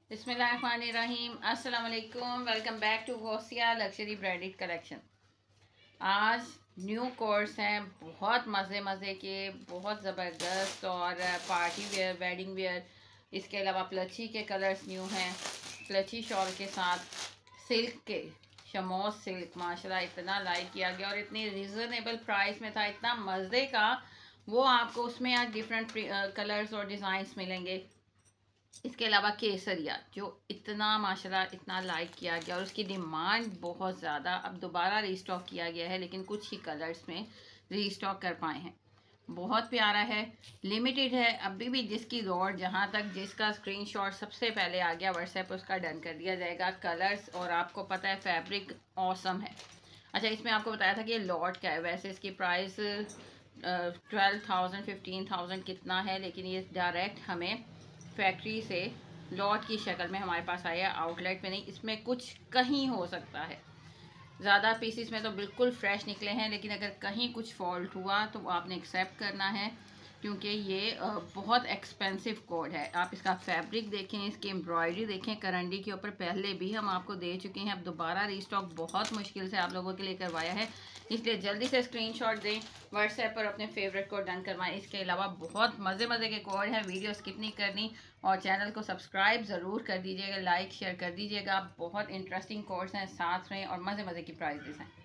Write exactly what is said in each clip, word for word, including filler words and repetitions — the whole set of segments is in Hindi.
बिस्मिल्लाहिर्रहमानिर्रहीम। अस्सलाम वालेकुम। Welcome back to Gausia luxury branded collection. आज न्यू कोर्स हैं, बहुत मज़े मज़े के, बहुत ज़बरदस्त और पार्टी वेयर, वेडिंग वेयर। इसके अलावा प्लची के कलर्स न्यू हैं, प्लची शॉल के साथ सिल्क के शमोस सिल्क माशाल्लाह इतना लाइक किया गया और इतनी रिजनेबल प्राइस में था, इतना मज़े का। वो आपको उसमें आज डिफरेंट कलर्स और डिज़ाइंस मिलेंगे। इसके अलावा केसरिया जो इतना माशाल्लाह इतना लाइक किया गया और उसकी डिमांड बहुत ज़्यादा, अब दोबारा रीस्टॉक किया गया है लेकिन कुछ ही कलर्स में रीस्टॉक कर पाए हैं। बहुत प्यारा है, लिमिटेड है अभी भी। जिसकी दौड़ जहाँ तक जिसका स्क्रीनशॉट सबसे पहले आ गया व्हाट्सएप उसका डन कर दिया जाएगा। कलर्स और आपको पता है फैब्रिक ऑसम है। अच्छा, इसमें आपको बताया था कि ये लॉट का है, वैसे इसकी price twelve thousand fifteen thousand कितना है, लेकिन ये डायरेक्ट हमें फैक्ट्री से लॉट की शक्ल में हमारे पास आया, आउटलेट पे नहीं। इसमें कुछ कहीं हो सकता है, ज़्यादा पीसीस में तो बिल्कुल फ्रेश निकले हैं, लेकिन अगर कहीं कुछ फॉल्ट हुआ तो वो आपने एक्सेप्ट करना है, क्योंकि ये बहुत एक्सपेंसिव कोड है। आप इसका फैब्रिक देखें, इसकी एम्ब्रॉयडरी देखें, करंडी के ऊपर पहले भी हम आपको दे चुके हैं, अब दोबारा रीस्टॉक बहुत मुश्किल से आप लोगों के लिए करवाया है, इसलिए जल्दी से स्क्रीनशॉट दें, व्हाट्सएप पर अपने फेवरेट कोड डन करवाएं। इसके अलावा बहुत मज़े मज़े के कोड हैं, वीडियो स्किप नहीं करनी और चैनल को सब्सक्राइब ज़रूर कर दीजिएगा, लाइक शेयर कर दीजिएगा। बहुत इंटरेस्टिंग कोड्स हैं, साथ रहें और मज़े मज़े की प्राइजेस हैं।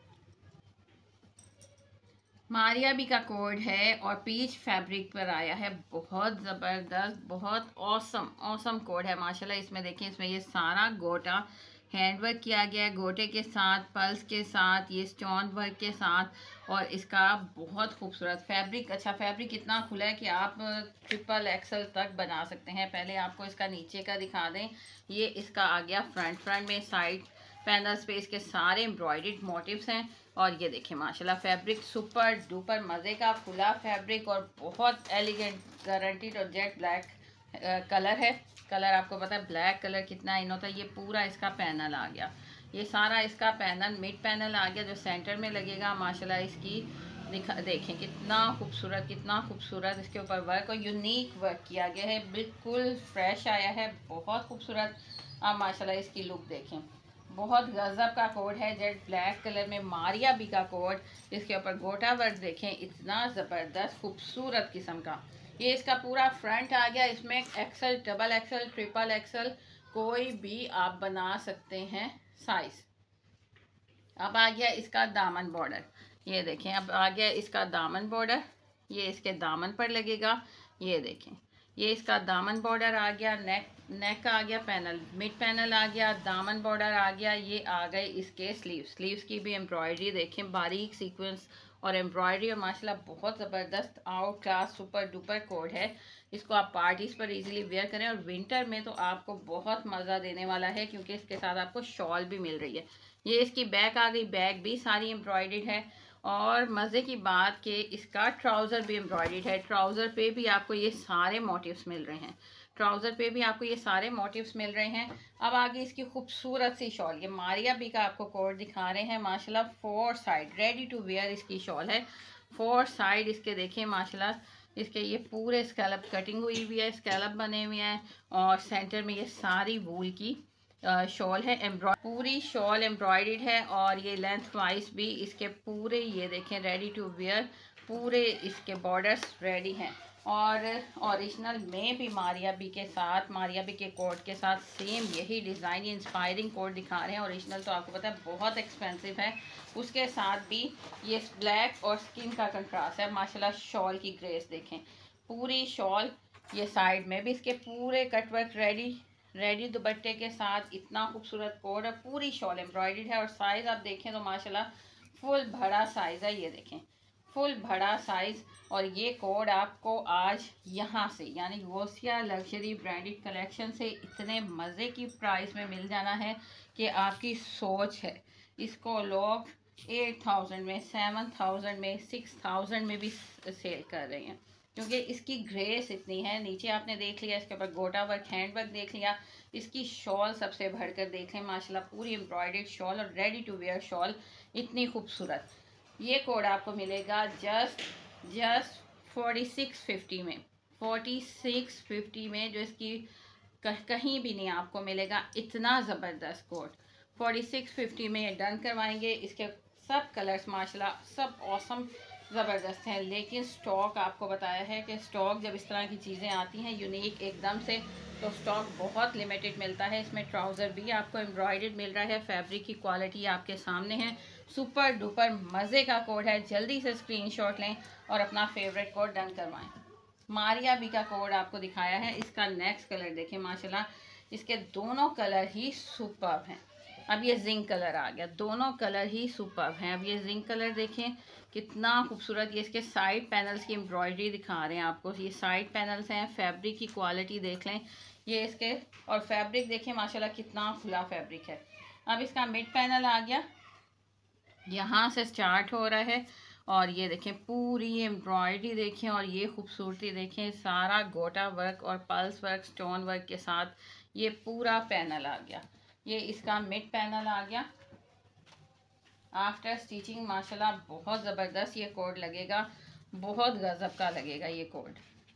मारिया बी का कोड है और पीच फैब्रिक पर आया है, बहुत ज़बरदस्त, बहुत ऑसम ऑसम कोड है माशाल्लाह। इसमें देखें, इसमें ये सारा गोटा हैंडवर्क किया गया है, गोटे के साथ, पल्स के साथ, ये स्टोन वर्क के साथ, और इसका बहुत खूबसूरत फैब्रिक। अच्छा, फैब्रिक इतना खुला है कि आप ट्रिपल एक्सल तक बना सकते हैं। पहले आपको इसका नीचे का दिखा दें, ये इसका आ गया फ्रंट फ्रंट में, साइड पैनल्स पे इसके सारे एम्ब्रॉयडर्ड मोटिव्स हैं। और ये देखिए माशाल्लाह फैब्रिक सुपर डुपर मज़े का खुला फैब्रिक और बहुत एलिगेंट, गारंटीड और जेट ब्लैक कलर है। कलर आपको पता है ब्लैक कलर कितना इन होता है। ये पूरा इसका पैनल आ गया, ये सारा इसका पैनल, मिड पैनल आ गया जो सेंटर में लगेगा। माशाल्लाह इसकी दिखा देखें कितना खूबसूरत, कितना खूबसूरत इसके ऊपर वर्क और यूनिक वर्क किया गया है, बिल्कुल फ्रेश आया है, बहुत खूबसूरत। आप माशाल्लाह इसकी लुक देखें, बहुत गजब का कोड है, जेट ब्लैक कलर में मारिया बी का कोड। इसके ऊपर गोटा वर्क देखें, इतना ज़बरदस्त खूबसूरत किस्म का। ये इसका पूरा फ्रंट आ गया, इसमें XL, double XL, triple XL कोई भी आप बना सकते हैं साइज। अब आ गया इसका दामन बॉर्डर, ये देखें, अब आ गया इसका दामन बॉर्डर, ये इसके दामन पर लगेगा। ये देखें, ये इसका दामन बॉर्डर आ गया, नेक नेक आ गया, पैनल, मिड पैनल आ गया, दामन बॉर्डर आ गया। ये आ गए इसके स्लीव, स्लीव्स की भी एम्ब्रॉयडरी देखें, बारीक सीक्वेंस और एम्ब्रॉयडरी, और माशाल्लाह बहुत ज़बरदस्त out class super duper code है। इसको आप पार्टीज़ पर इजीली वेयर करें और विंटर में तो आपको बहुत मज़ा देने वाला है, क्योंकि इसके साथ आपको शॉल भी मिल रही है। ये इसकी बैक आ गई, बैक भी सारी एम्ब्रॉयडर्ड है। और मज़े की बात कि इसका ट्राउज़र भी एम्ब्रॉयडर्ड है, ट्राउज़र पे भी आपको ये सारे मोटिव्स मिल रहे हैं, ट्राउज़र पे भी आपको ये सारे मोटिव्स मिल रहे हैं। अब आगे इसकी खूबसूरत सी शॉल, ये मारिया बी का आपको कोड दिखा रहे हैं माशाल्लाह। Four side ready to wear इसकी शॉल है, फोर साइड इसके देखें माशाल्लाह, इसके ये पूरे स्कैलप कटिंग हुई हुई है, स्कैलप बने हुए हैं, और सेंटर में ये सारी वूल की शॉल है, एम्ब्रॉय पूरी शॉल एम्ब्रॉयडर्ड है। और ये लेंथ वाइज भी इसके पूरे, ये देखें, रेडी टू वेयर, पूरे इसके बॉर्डर्स रेडी हैं। और ओरिजिनल में भी मारिया बी के साथ, मारिया बी के कोड के साथ सेम यही डिज़ाइन, ये इंस्पायरिंग कोड दिखा रहे हैं। ओरिजिनल तो आपको पता है बहुत एक्सपेंसिव है, उसके साथ भी ये ब्लैक और स्किन का कंट्रास्ट है। माशाल्लाह शॉल की ग्रेस देखें, पूरी शॉल, ये साइड में भी इसके पूरे कटवर्क रेडी रेडी दुपट्टे के साथ, इतना खूबसूरत कोड है, पूरी शॉल एम्ब्रॉयडर्ड है। और साइज़ आप देखें तो माशाल्लाह फुल बड़ा साइज़ है, ये देखें फुल बड़ा साइज़। और ये कोड आपको आज यहाँ से, यानी गोसिया लग्जरी ब्रांडेड कलेक्शन से इतने मज़े की प्राइस में मिल जाना है कि आपकी सोच है। इसको लोग एट थाउजेंड में, सेवन थाउजेंड में, सिक्स थाउजेंड में भी सेल कर रहे हैं, क्योंकि इसकी ग्रेस इतनी है। नीचे आपने देख लिया, इसके ऊपर गोटा वर्क, हैंड वर्क देख लिया, इसकी शॉल सबसे बढ़कर देख लें माशाल्लाह, पूरी एम्ब्रॉयडर्ड शॉल और रेडी टू वेयर शॉल, इतनी खूबसूरत। ये कोड आपको मिलेगा just just forty six fifty में, फोर्टी सिक्स फिफ्टी में, जो इसकी कहीं भी नहीं आपको मिलेगा इतना ज़बरदस्त कोट। फोर्टी सिक्स फिफ्टी में ये डन करवाएंगे। इसके सब कलर्स माशाल्लाह सब ऑसम ज़बरदस्त हैं, लेकिन स्टॉक आपको बताया है कि स्टॉक जब इस तरह की चीज़ें आती हैं यूनिक एकदम से, तो स्टॉक बहुत लिमिटेड मिलता है। इसमें ट्राउज़र भी आपको एम्ब्रॉयडर्ड मिल रहा है। फैब्रिक की क्वालिटी आपके सामने है। सुपर डुपर मज़े का कोड है। जल्दी से स्क्रीनशॉट लें और अपना फेवरेट कोड डन करवाएं। मारिया बी का कोड आपको दिखाया है। इसका नेक्स्ट कलर देखें माशाल्लाह, इसके दोनों कलर ही सुपर्ब हैं। अब ये जिंक कलर आ गया, दोनों कलर ही सुपर्ब हैं। अब ये जिंक कलर देखें कितना खूबसूरत। ये इसके साइड पैनल्स की एम्ब्रॉयडरी दिखा रहे हैं आपको। ये साइड पैनल्स हैं। फैब्रिक की क्वालिटी देख लें ये इसके, और फैब्रिक देखें माशाल्लाह कितना खुला फैब्रिक है। अब इसका मिड पैनल आ गया, यहाँ से स्टार्ट हो रहा है, और ये देखें पूरी एम्ब्रॉयडरी देखें, और ये खूबसूरती देखें। सारा गोटा वर्क और पल्स वर्क स्टोन वर्क के साथ ये पूरा पैनल आ गया। ये इसका मिड पैनल आ गया। आफ्टर स्टिचिंग माशाल्लाह बहुत ज़बरदस्त ये कोड लगेगा, बहुत गजब का लगेगा ये कोड।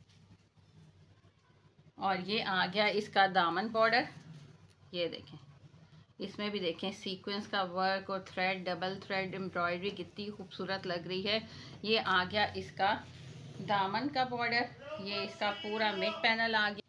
और ये आ गया इसका दामन बॉर्डर। ये देखें, इसमें भी देखें सीक्वेंस का वर्क और थ्रेड, डबल थ्रेड एम्ब्रॉयडरी कितनी खूबसूरत लग रही है। ये आ गया इसका दामन का बॉर्डर। ये इसका पूरा मिड पैनल आ गया।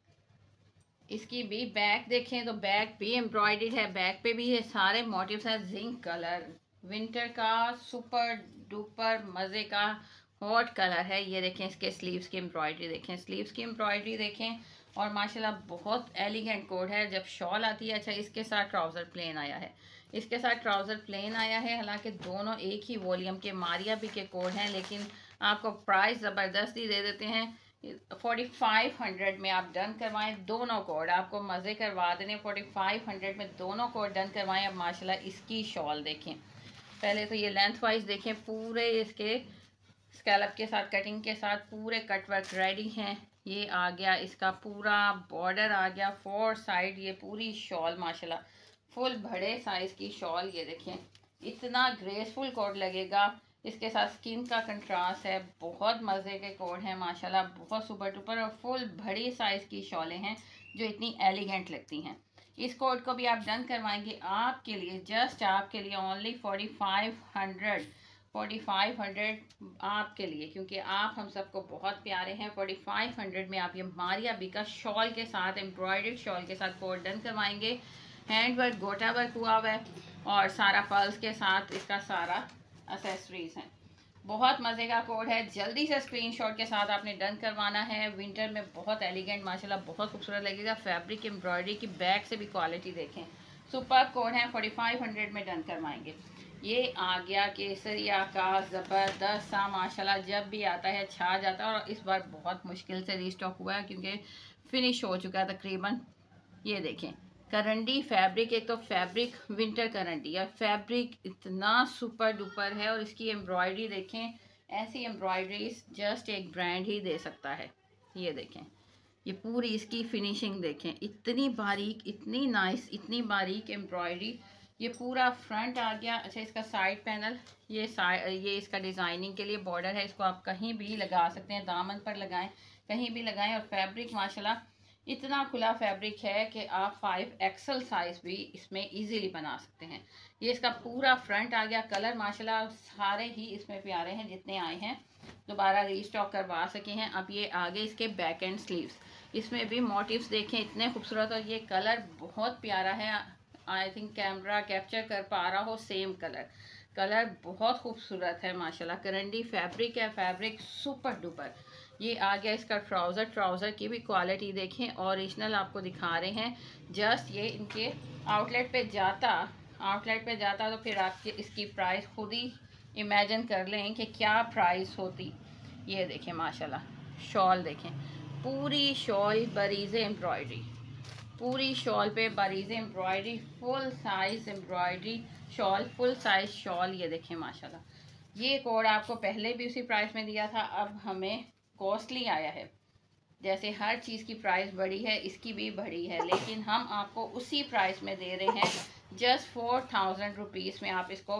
इसकी भी बैक देखें तो बैक भी एम्ब्रॉयडर्ड है। बैक पे भी ये सारे मोटिव्स हैं। जिंक कलर विंटर का सुपर डुपर मज़े का हॉट कलर है। ये देखें इसके स्लीव्स की एम्ब्रॉयडरी देखें, स्लीव्स की एम्ब्रॉयडरी देखें, और माशाल्लाह बहुत एलिगेंट कोड है। जब शॉल आती है, अच्छा इसके साथ ट्राउज़र प्लेन आया है, इसके साथ ट्राउज़र प्लेन आया है। हालांकि दोनों एक ही वॉल्यूम के मारिया बी के कोड हैं, लेकिन आपको प्राइस ज़बरदस्ती दे देते हैं। फोर्टी फाइव हंड्रेड में आप डन करवाएं दोनों कोड, आपको मज़े करवा देने। फोर्टी फाइव हंड्रेड में दोनों कोड डन करवाएं। अब माशाल्लाह इसकी शॉल देखें, पहले तो ये लेंथ वाइज देखें, पूरे इसके स्कैलप के साथ कटिंग के साथ पूरे कट वर्क रेडी हैं। ये आ गया इसका पूरा बॉर्डर आ गया फोर साइड। ये पूरी शॉल माशाल्लाह फुल बड़े साइज की शॉल। ये देखें इतना ग्रेसफुल कोड लगेगा। इसके साथ स्किन का कंट्रास्ट है। बहुत मज़े के कोड हैं माशाल्लाह, बहुत सुपर डुपर और फुल बड़ी साइज़ की शॉलें हैं जो इतनी एलिगेंट लगती हैं। इस कोड को भी आप डन करवाएंगे आपके लिए, जस्ट आपके लिए only forty five hundred forty five hundred आपके लिए, क्योंकि आप हम सबको बहुत प्यारे हैं। फोर्टी फाइव हंड्रेड में आप ये मारिया बी का शॉल के साथ एम्ब्रॉयडर्ड शॉल के साथ कोड डन करवाएंगे। हैंड वर्क गोटा वर्क हुआ हुआ है और सारा पर्ल्स के साथ इसका सारा एक्सेसरीज हैं। बहुत मज़े का कोड है। जल्दी से स्क्रीनशॉट के साथ आपने डन करवाना है। विंटर में बहुत एलिगेंट माशाल्लाह बहुत खूबसूरत लगेगा। फैब्रिक एम्ब्रॉयडरी की बैक से भी क्वालिटी देखें, सुपर कोड है। फोर्टी फाइव हंड्रेड में डन करवाएंगे। ये आ गया केसरिया का ज़बरदस्त सा माशाल्लाह, जब भी आता है छा जाता है, और इस बार बहुत मुश्किल से रीस्टॉक हुआ है क्योंकि फिनिश हो चुका है तकरीबन। ये देखें करंडी फैब्रिक, एक तो फैब्रिक विंटर करंडी, या फैब्रिक इतना सुपर डुपर है, और इसकी एम्ब्रॉयडरी देखें, ऐसी एम्ब्रॉयडरी जस्ट एक ब्रांड ही दे सकता है। ये देखें ये पूरी इसकी फिनिशिंग देखें, इतनी बारीक, इतनी नाइस, इतनी बारीक एम्ब्रॉयडरी। ये पूरा फ्रंट आ गया। अच्छा इसका साइड पैनल, ये साइड ये इसका डिज़ाइनिंग के लिए बॉर्डर है। इसको आप कहीं भी लगा सकते हैं, दामन पर लगाएं, कहीं भी लगाएं। और फैब्रिक माशाल्लाह इतना खुला फैब्रिक है कि आप फाइव एक्सल साइज भी इसमें इजीली बना सकते हैं। ये इसका पूरा फ्रंट आ गया। कलर माशाल्लाह सारे ही इसमें प्यारे हैं जितने आए हैं, दोबारा रीस्टॉक करवा सके हैं। अब ये आगे इसके बैक एंड स्लीव्स, इसमें भी मोटिव्स देखें इतने खूबसूरत, और ये कलर बहुत प्यारा है। आई थिंक कैमरा कैप्चर कर पा रहा हो, सेम कलर कलर बहुत खूबसूरत है माशाल्लाह। करंडी फैब्रिक है, फैब्रिक सुपर डुपर। ये आ गया इसका ट्राउज़र, ट्राउज़र की भी क्वालिटी देखें, ओरिजिनल आपको दिखा रहे हैं। जस्ट ये इनके आउटलेट पे जाता आउटलेट पे जाता तो फिर आपके इसकी प्राइस खुद ही इमेजिन कर लें कि क्या प्राइस होती। ये देखें माशाल्लाह शॉल देखें, पूरी शॉल बरीज़े एम्ब्रॉयडरी, पूरी शॉल पे Bareeze embroidery, full size embroidery shawl, full size shawl. ये देखें माशाल्लाह। ये कोड आपको पहले भी उसी प्राइस में दिया था, अब हमें कॉस्टली आया है। जैसे हर चीज़ की प्राइस बढ़ी है, इसकी भी बढ़ी है, लेकिन हम आपको उसी प्राइस में दे रहे हैं, जस्ट फोर थाउजेंड रुपीज़ में। आप इसको,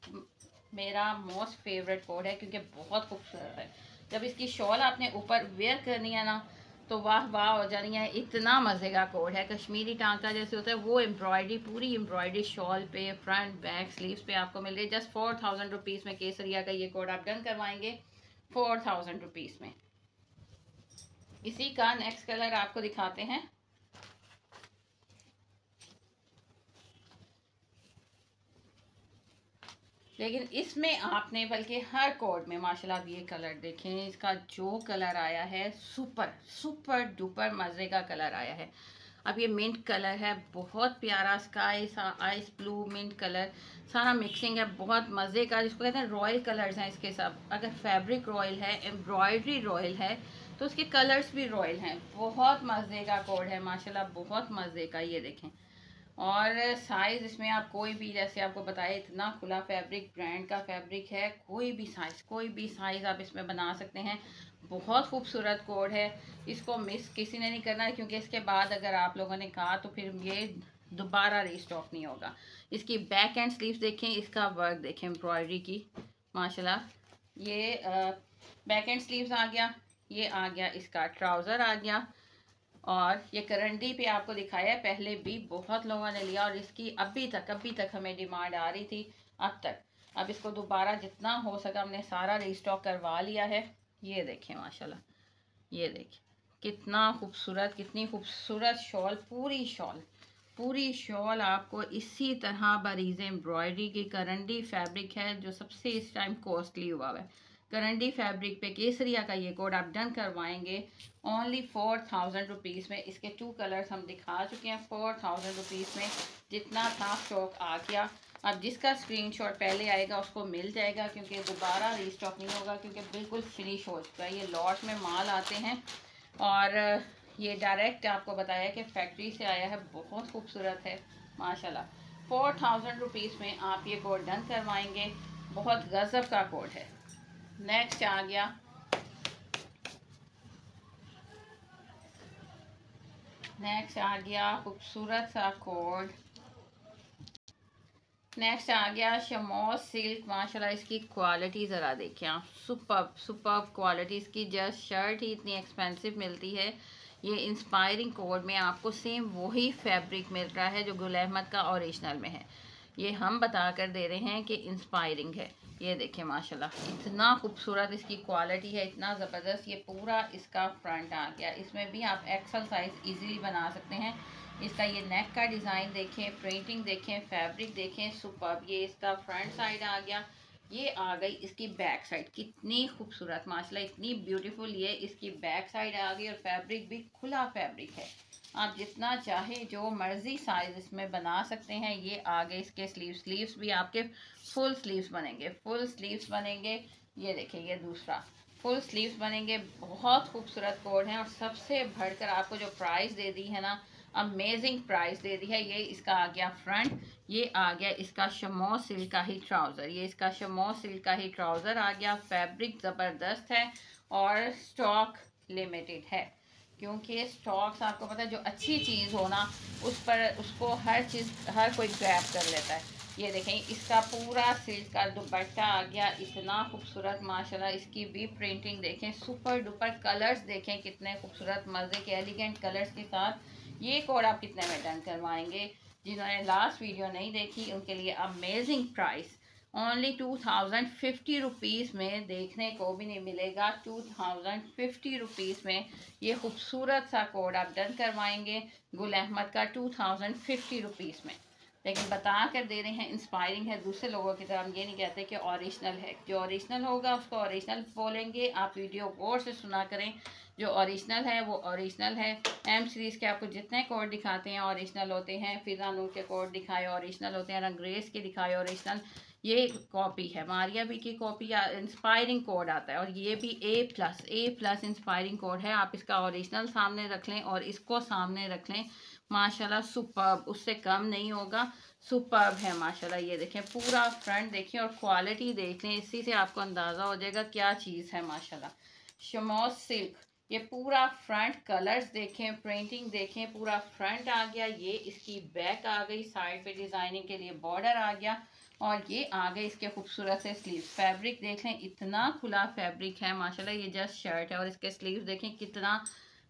मेरा मोस्ट फेवरेट कोड है क्योंकि बहुत खूबसूरत है। जब इसकी शॉल आपने ऊपर वेयर करनी है ना, तो वाह वाह हो जानी है। इतना मज़े का कोड है, कश्मीरी टांका जैसे होता है वो एम्ब्रॉयडरी, पूरी एम्ब्रॉयडरी शॉल पे, फ्रंट बैक स्लीव्स पे आपको मिल रही है जस्ट फोर थाउजेंड रुपीज़ में। केसरिया का ये कोड आप डन करवाएंगे फोर थाउजेंड रुपीज़ में। इसी का नेक्स्ट कलर आपको दिखाते हैं। लेकिन इसमें आपने बल्कि हर कोड में माशाल्लाह आप ये कलर देखें, इसका जो कलर आया है सुपर सुपर डुपर मज़े का कलर आया है। अब ये मिंट कलर है, बहुत प्यारा sky ice blue mint colour, सारा मिक्सिंग है, बहुत मज़े का, जिसको कहते हैं रॉयल कलर्स हैं इसके सब। अगर फैब्रिक रॉयल है, एम्ब्रॉयडरी रॉयल है, तो उसके कलर्स भी रॉयल हैं। बहुत मज़े का कोड है माशाल्लाह, बहुत मज़े का। ये देखें, और साइज़ इसमें आप कोई भी, जैसे आपको बताया इतना खुला फैब्रिक, ब्रांड का फैब्रिक है, कोई भी साइज़ कोई भी साइज़ आप इसमें बना सकते हैं। बहुत खूबसूरत कोड है, इसको मिस किसी ने नहीं करना है, क्योंकि इसके बाद अगर आप लोगों ने कहा तो फिर ये दोबारा रीस्टॉक नहीं होगा। इसकी बैक एंड स्लीव्स देखें, इसका वर्क देखें एम्ब्रॉयडरी की माशाल्लाह। ये बैक एंड स्लीव्स आ गया, ये आ गया इसका ट्राउज़र आ गया, और ये करंडी पे आपको दिखाया है, पहले भी बहुत लोगों ने लिया और इसकी अभी तक अभी तक हमें डिमांड आ रही थी अब तक। अब इसको दोबारा जितना हो सका हमने सारा रीस्टॉक करवा लिया है। ये देखें माशाल्लाह, ये देखें कितना खूबसूरत, कितनी खूबसूरत शॉल, पूरी शॉल पूरी शॉल आपको इसी तरह बारीज़ एम्ब्रॉयडरी की करंडी फैब्रिक है, जो सबसे इस टाइम कॉस्टली हुआ है। करंडी फैब्रिक पे केसरिया का ये कोड आप डन करवाएंगे ओनली फोर थाउजेंड रुपीज़ में। इसके टू कलर्स हम दिखा चुके हैं, फोर थाउजेंड रुपीज़ में जितना था स्टॉक आ गया। अब जिसका स्क्रीनशॉट पहले आएगा उसको मिल जाएगा, क्योंकि दोबारा रीस्टॉक नहीं होगा, क्योंकि बिल्कुल फिनिश हो चुका है। ये लॉट में माल आते हैं, और ये डायरेक्ट आपको बताया कि फैक्ट्री से आया है, बहुत खूबसूरत है माशाल्लाह। फोर थाउजेंड रुपीज़ में आप ये कोड डन करवाएंगे, बहुत गज़ब का कोड है। नेक्स्ट आ गया, नेक्स्ट आ गया खूबसूरत सा कोड, नेक्स्ट आ गया शमोस सिल्क। माशाल्लाह इसकी क्वालिटी ज़रा देखें आप, सुपर्ब सुपर्ब क्वालिटी इसकी। जस्ट शर्ट ही इतनी एक्सपेंसिव मिलती है। ये इंस्पायरिंग कोड में आपको सेम वही फैब्रिक मिल रहा है जो गुल अहमद का ओरिजिनल में है। ये हम बता कर दे रहे हैं कि इंस्पायरिंग है। ये देखें माशाल्लाह इतना खूबसूरत इसकी क्वालिटी है, इतना ज़बरदस्त। ये पूरा इसका फ्रंट आ गया, इसमें भी आप एक्सल साइज़ इजीली बना सकते हैं। इसका ये नेक का डिज़ाइन देखें, प्रिंटिंग देखें, फैब्रिक देखें, सुपर्ब। ये इसका फ्रंट साइड आ गया, ये आ गई इसकी बैक साइड, कितनी खूबसूरत माशाल्लाह, इतनी ब्यूटीफुल। ये इसकी बैक साइड आ गई, और फैब्रिक भी खुला फैब्रिक है, आप जितना चाहे जो मर्ज़ी साइज़ इसमें बना सकते हैं। ये आ गए इसके स्लीव, स्लीव्स भी आपके फुल स्लीव्स बनेंगे, फुल स्लीव्स बनेंगे। ये देखिए ये दूसरा फुल स्लीव्स बनेंगे। बहुत खूबसूरत कोड है, और सबसे बढ़कर आपको जो प्राइस दे दी है ना, अमेजिंग प्राइस दे दी है। ये इसका आ गया फ्रंट, ये आ गया इसका शमो सिल्क का ही ट्राउज़र, ये इसका शमो सिल्क का ही ट्राउज़र आ गया। फैब्रिक ज़बरदस्त है, और स्टॉक लिमिटेड है, क्योंकि स्टॉक्स आपको पता है जो अच्छी चीज़ हो ना उस पर उसको हर चीज़ हर कोई ग्रैब कर लेता है। ये देखें इसका पूरा सिल्क का दुपट्टा आ गया, इतना खूबसूरत माशाल्लाह। इसकी भी प्रिंटिंग देखें, सुपर डुपर कलर्स देखें कितने खूबसूरत मज़े के एलिगेंट कलर्स के साथ। ये कोड आप कितने में डन करवाएंगे? जिन्होंने लास्ट वीडियो नहीं देखी उनके लिए amazing price, only two thousand fifty rupees में, देखने को भी नहीं मिलेगा। टू थाउजेंड फिफ्टी रुपीज़ में ये खूबसूरत सा कोड आप डन करवाएंगे गुल अहमद का, टू थाउजेंड फिफ्टी रुपीज़ में। लेकिन बता कर दे रहे हैं इंस्पायरिंग है, दूसरे लोगों की तरह हम ये नहीं कहते कि ओरिजिनल है। जो ओरिजिनल होगा उसको ओरिजिनल बोलेंगे, आप वीडियो गौर से सुना करें। जो ओरिजिनल है वो ओरिजिनल है। एम सीरीज़ के आपको जितने कोड दिखाते हैं ओरिजिनल होते हैं, फिजा नूर के कोड दिखाए ओरिजिनल होते हैं, रंगरेज के दिखाए ओरिजिनल। ये कॉपी है, मारिया बी की कॉपी या इंस्पायरिंग कोड आता है, और ये भी A plus A plus inspiring code है। आप इसका ओरिजिनल सामने रख लें और इसको सामने रख लें, माशाल्लाह सुपर्ब, उससे कम नहीं होगा, सुपर्ब है माशाल्लाह। ये देखें पूरा फ्रंट देखें और क्वालिटी देख लें, इसी से आपको अंदाज़ा हो जाएगा क्या चीज़ है माशाल्लाह। शमोस सिल्क, ये पूरा फ्रंट कलर्स देखें, प्रिंटिंग देखें, पूरा फ्रंट आ गया। ये इसकी बैक आ गई, साइड पे डिज़ाइनिंग के लिए बॉर्डर आ गया, और ये आ गए इसके खूबसूरत से स्लीव्स। फैब्रिक देख लें, इतना खुला फैब्रिक है माशाल्लाह। ये जस्ट शर्ट है, और इसके स्लीव्स देखें कितना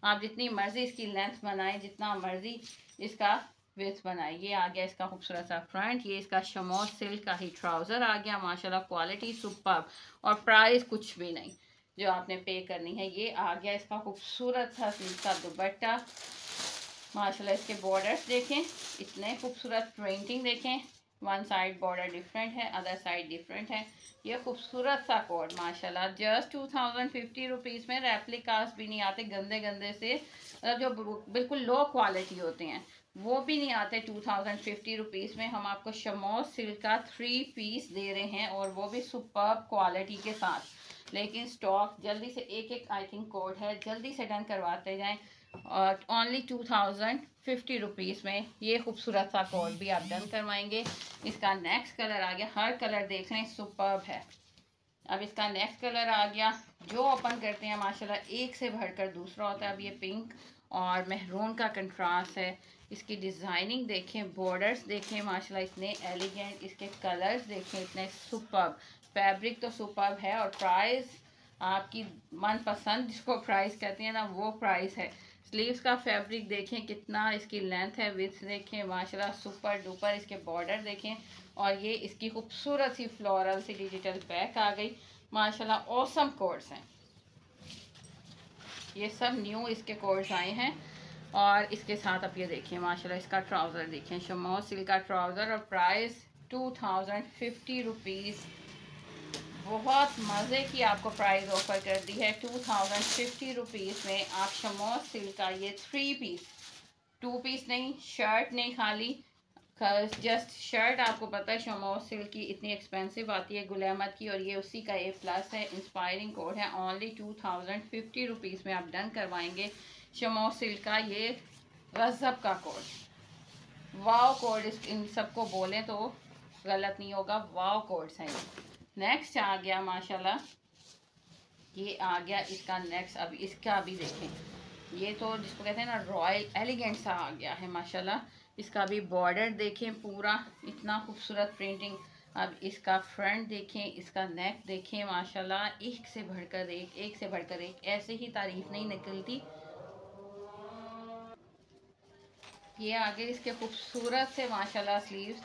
आप जितनी मर्जी इसकी लेंथ बनाएं, जितना मर्जी इसका विड्थ बनाए। ये आ गया इसका खूबसूरत सा फ्रंट। ये इसका शमोर सिल्क का ही ट्राउज़र आ गया, माशाल्लाह क्वालिटी सुपर्ब और प्राइस कुछ भी नहीं जो आपने पे करनी है। ये आ गया इसका खूबसूरत सा सिल्क का दुपट्टा, माशाल्लाह इसके बॉर्डर्स देखें, इतने खूबसूरत प्रिंटिंग देखें, वन साइड बॉर्डर डिफरेंट है, अदर साइड डिफरेंट है। ये खूबसूरत सा कोट माशाल्लाह just two thousand fifty rupees में। रेप्लिकास भी नहीं आते गंदे गंदे से, मतलब जो बिल्कुल लो क्वालिटी होते हैं वो भी नहीं आते। टू थाउजेंड फिफ्टी रुपीज़ में हम आपको शमोर सिल्क का थ्री पीस दे रहे हैं और वो भी सुपर्ब क्वालिटी के साथ। लेकिन स्टॉक जल्दी से, एक एक आई थिंक कोड है, जल्दी से डन करवाते जाएं। और only two thousand fifty rupees में ये खूबसूरत सा कोड भी आप डन करवाएंगे। इसका नेक्स्ट कलर आ गया, हर कलर देख लें सुपर्ब है। अब इसका नेक्स्ट कलर आ गया, जो ओपन करते हैं माशाल्लाह एक से बढ़कर दूसरा होता है। अब ये पिंक और मेहरून का कंट्रास्ट है। इसकी डिज़ाइनिंग देखें, बॉर्डर्स देखें, माशाल्लाह इतने एलिगेंट, इसके कलर्स देखें इतने सुपर्ब, फैब्रिक तो सुपर्ब है और प्राइस आपकी मनपसंद जिसको प्राइस कहते हैं ना वो प्राइस है। स्लीव्स का फैब्रिक देखें कितना इसकी लेंथ है, विड्थ देखें, माशाल्लाह सुपर डुपर। इसके बॉर्डर देखें और ये इसकी खूबसूरत सी फ्लोरल सी डिजिटल बैक आ गई, माशाल्लाह ऑसम कोड्स हैं। ये सब न्यू इसके कोड्स आए हैं। और इसके साथ आप ये देखिए माशाल्लाह इसका ट्राउज़र देखें, शमोर सिल्क का ट्राउज़र और price two thousand fifty rupees. बहुत मज़े की आपको प्राइस ऑफर कर दी है। टू थाउजेंड फिफ्टी रुपीज़ में आप शमोर सिल्क का ये थ्री पीस, टू पीस नहीं, शर्ट नहीं खाली, जस्ट शर्ट। आपको पता है शमोर सिल्क की इतनी एक्सपेंसिव आती है गुल अहमद की, और ये उसी का ए प्लस है, इंस्पायरिंग कोड है। Only two thousand fifty rupees में आप डन करवाएंगे शमोर सिल्क का ये गज़ब का कोड। वाव कोड, इस इन सबको बोलें तो गलत नहीं होगा, वाव कोड्स हैं ये। नेक्स्ट आ गया माशाल्लाह, ये आ गया इसका नेक्स्ट। अब इसका भी देखें, ये तो जिसको कहते हैं ना रॉयल एलिगेंट सा आ गया है माशाल्लाह। इसका भी बॉर्डर देखें पूरा इतना खूबसूरत प्रिंटिंग। अब इसका फ्रंट देखें, इसका नेक देखें, माशाल्लाह एक से बढ़कर एक, एक से बढ़कर एक, ऐसे ही तारीफ नहीं निकलती। ये आगे इसके खूबसूरत से माशाल्लाह स्लीव्स,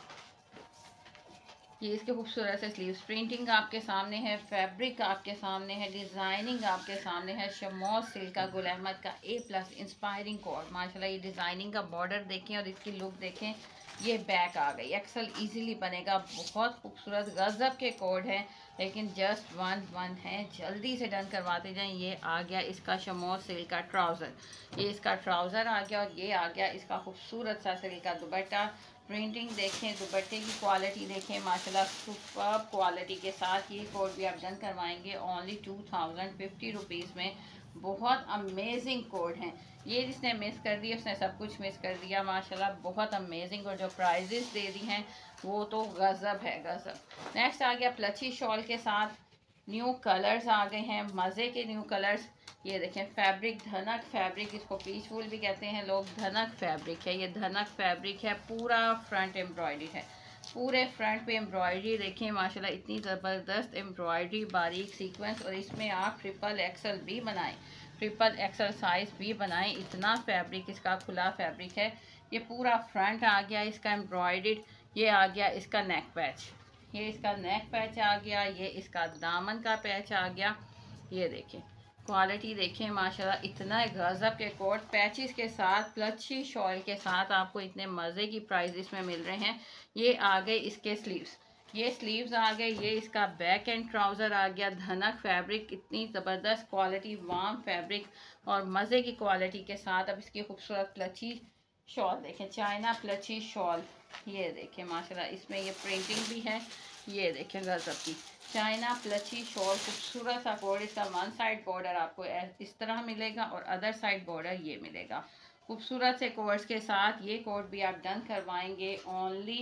ये इसके खूबसूरत से स्लीव्स, प्रिंटिंग आपके सामने है, फैब्रिक आपके सामने है, डिज़ाइनिंग आपके सामने है। शमोर सिल्क का गुल अहमद का ए प्लस इंस्पायरिंग कोड, माशाल्लाह ये डिज़ाइनिंग का बॉर्डर देखें और इसकी लुक देखें। ये बैक आ गई, एक्सल इजीली बनेगा, बहुत खूबसूरत गज़ब के कोड हैं, लेकिन जस्ट वन वन है, जल्दी से डन करवाते जाएं। ये आ गया इसका शमोर सिल्क का ट्राउज़र, ये इसका ट्राउज़र आ गया और ये आ गया इसका खूबसूरत सा सिल्क का दुपट्टा। प्रिंटिंग देखें, दुपट्टे की क्वालिटी देखें, माशाल्लाह सुपर्ब क्वालिटी के साथ ये कोड भी आप डन करवाएंगे only two thousand fifty rupees में। बहुत अमेजिंग कोड हैं ये, जिसने मिस कर दिया उसने सब कुछ मिस कर दिया माशाल्लाह, बहुत अमेजिंग। और जो प्राइजेस दे दी हैं वो तो गज़ब है, गज़ब। नेक्स्ट आ गया प्लची शॉल के साथ, न्यू कलर्स आ गए हैं, मज़े के न्यू कलर्स। ये देखें फैब्रिक, धनक फैब्रिक, इसको पीच वूल भी कहते हैं लोग, धनक फैब्रिक है, ये धनक फैब्रिक है, पूरा फ्रंट एम्ब्रॉयडरी है, पूरे फ्रंट पे एम्ब्रॉयडरी देखें माशाल्लाह इतनी ज़बरदस्त एम्ब्रॉयडरी, बारीक सीक्वेंस। और इसमें आप ट्रिपल एक्सल भी बनाएं, ट्रिपल एक्सल साइज़ भी बनाएं, इतना फैब्रिक इसका खुला फैब्रिक है। ये पूरा फ्रंट आ गया इसका एम्ब्रॉयडर्ड। ये आ गया इसका नेक पैच, ये इसका नेक पैच आ गया, ये इसका दामन का पैच आ गया। ये देखें क्वालिटी देखें माशाल्लाह, इतना गज़ब के कोट पैचेस के साथ, प्लची शॉल के साथ आपको इतने मज़े की प्राइजेस में मिल रहे हैं। ये आ गए इसके स्लीव्स, ये स्लीव्स आ गए, ये इसका बैक एंड ट्राउज़र आ गया, धनक फैब्रिक, इतनी ज़बरदस्त क्वालिटी, वार्म फैब्रिक और मज़े की क्वालिटी के साथ। अब इसकी खूबसूरत प्लची शॉल देखें, चाइना प्लची शॉल, ये देखें माशाल्लाह इसमें ये प्रिंटिंग भी है। ये देखें गज़ब की चाइना प्लची शॉल, खूबसूरत सा कोड। इसका वन साइड बॉर्डर आपको इस तरह मिलेगा और अदर साइड बॉर्डर ये मिलेगा। खूबसूरत से कोड्स के साथ ये कोड भी आप डन करवाएंगे ओनली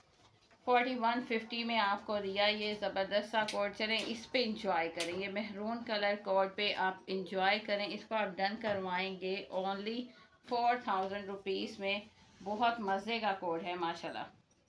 फोर्टी वन फिफ्टी में आपको दिया ये ज़बरदस्त सा कोड। चलें इस पे इंजॉय करेंगे, मेहरून कलर कोड पे आप इंजॉय करें, इसको आप डन करवाएंगे ओनली फोर थाउजेंड रुपीज़ में। बहुत मज़े का कोड है माशाल्लाह,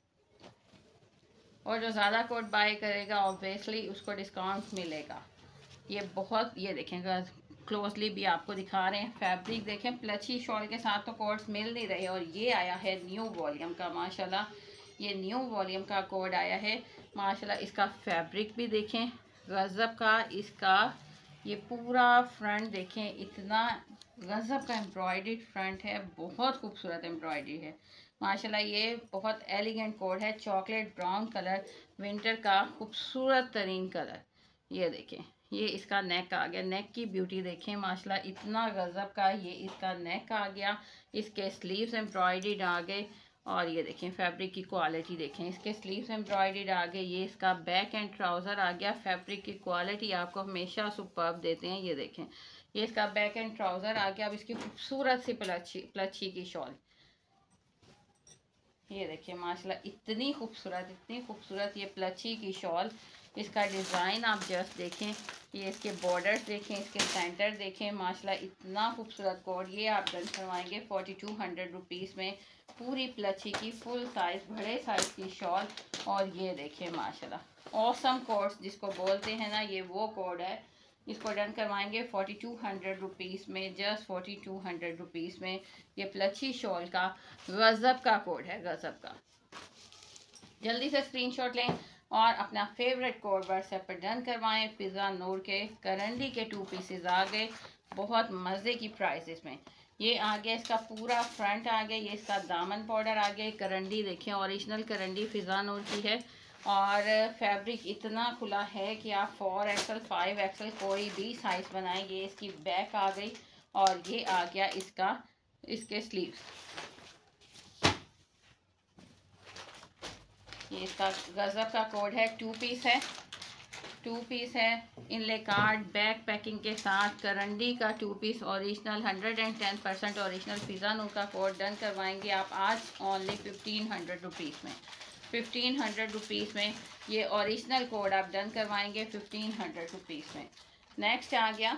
और जो ज़्यादा कोड बाय करेगा ऑब्वियसली उसको डिस्काउंट मिलेगा। ये बहुत, ये देखेंगे क्लोजली भी आपको दिखा रहे हैं। फैब्रिक देखें, प्लची शॉल के साथ तो कोट्स मिल नहीं रहे। और ये आया है न्यू वॉल्यूम का, माशाल्लाह ये न्यू वॉल्यूम का कोड आया है माशाल्लाह। इसका फैब्रिक भी देखें गज़ब का, इसका ये पूरा फ्रंट देखें, इतना गज़ब का एम्ब्रॉयडर्ड फ्रंट है, बहुत खूबसूरत एम्ब्रॉयडरी है माशाल्लाह। ये बहुत एलिगेंट कोड है, चॉकलेट ब्राउन कलर, विंटर का खूबसूरत तरीन कलर। ये देखें, ये इसका नेक आ गया, नेक की ब्यूटी देखें माशाल्लाह, इतना गज़ब का ये इसका नेक आ गया। इसके स्लीव्स एम्ब्रॉयडर्ड आ गए और ये देखें फैब्रिक की क्वालिटी देखें, इसके स्लीव्स एम्ब्रॉयडर्ड आ गए। ये इसका बैक एंड ट्राउज़र आ गया। फैब्रिक की क्वालिटी आपको हमेशा सुपर्ब देते हैं। ये देखें, ये इसका बैक एंड ट्राउज़र आ गया। अब इसकी खूबसूरत सी प्लच्छी प्लच्छी की शॉल, ये देखिए माशाल्लाह, इतनी खूबसूरत इतनी खूबसूरत ये प्लच्छी की शॉल। इसका डिज़ाइन आप जस्ट देखें, ये इसके बॉर्डर्स देखें, इसके सेंटर देखें माशाल्लाह, इतना खूबसूरत कोड। ये आप डन करवाएंगे फोर्टी टू हंड्रेड रुपीज़ में, पूरी प्लच्छी की फुल साइज़ बड़े साइज़ की शॉल। और ये देखिए माशाल्लाह ऑसम कोड्स जिसको बोलते हैं ना, ये वो कोड है। इसको डन करवाएंगे फोर्टी टू हंड्रेड रुपीज़ में, just forty two hundred rupees में। ये प्लच्छी शॉल का गज़ब का कोड है, गज़ब का। जल्दी से स्क्रीनशॉट लें और अपना फेवरेट कोड व्हाट्सएप पर डन करवाएं। पिज़्ज़ा नूर के करंडी के टू पीसेस आ गए, बहुत मज़े की प्राइसेस में। ये आ गया इसका पूरा फ्रंट आ गया, ये इसका दामन बॉर्डर आ गया। करंडी देखें, ओरिजिनल करंडी पिज़्ज़ा नूर की है और फैब्रिक इतना खुला है कि आप फोर एक्सल फाइव एक्सल कोई भी साइज़ बनाएंगे। इसकी बैक आ गई और ये आ गया इसका इसके स्लीव्स। ये इसका गज़ब का कोड है, टू पीस है, टू पीस है इनले कार्ड बैक पैकिंग के साथ। करंडी का two piece original hundred and ten percent original पिज़्ज़ा नूर का कोड डन करवाएंगे आप आज ओनली फिफ्टीन हंड्रेड रुपीज़ में। फिफ्टीन हंड्रेड रुपीज़ में ये ओरिजिनल कोड आप डन करवाएंगे फिफ्टीन हंड्रेड रुपीज़ में। नेक्स्ट आ गया